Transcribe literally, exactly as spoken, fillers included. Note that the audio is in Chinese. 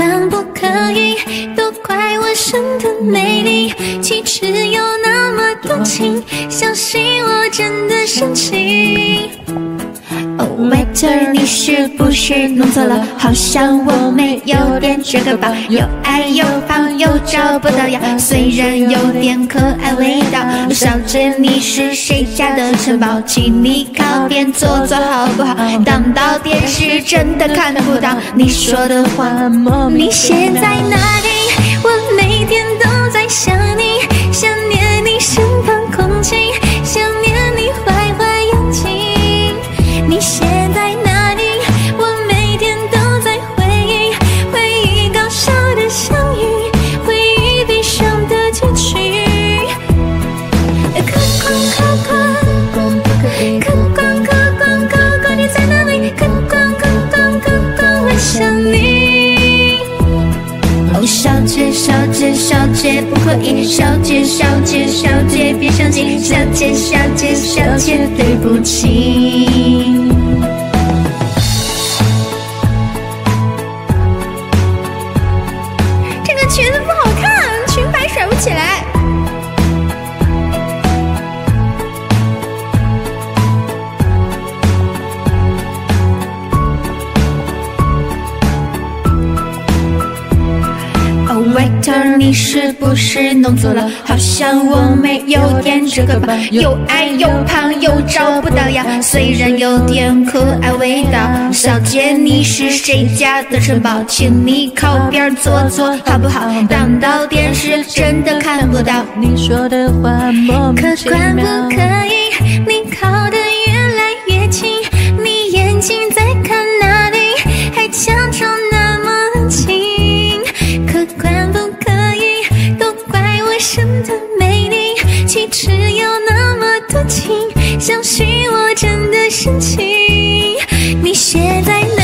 管不可以，都怪我生的美丽，气质有那么多情，相信我真的深情。Oh waiter， 你是不是弄错了？好像我没有点这个包，又矮又胖又找不到呀，虽然有点可爱味道。小姐，你是谁家的城堡？请你靠边坐坐好不好？挡到电视真的看不到你说的话。你现在哪里？我每天都在想你，想念你身旁空气，想念你坏坏眼睛。你现在哪里？我每天都在回忆，回忆搞笑的相遇，回忆悲伤的结局。客官客官，客官客官客官，你在哪里？客官客官客官，我想你。哦，小姐小姐小姐不可以，小姐小姐小姐别生气，小姐小姐小姐对不起。这个裙子不好看，裙摆甩不起来。waiter， 你是不是弄错了？好像我没有点这个吧，又矮又胖又找不到呀，虽然有点可爱味道。小姐，你是谁家的城堡？请你靠边坐坐好不好？挡到电视真的看不到你说的话，莫名其妙。可管不可以？你靠得越来越近，你眼睛在看哪里？还假装那么近。可管不可以，都怪我生的美丽，气质有那么多情，相信我真的深情。你现在呢？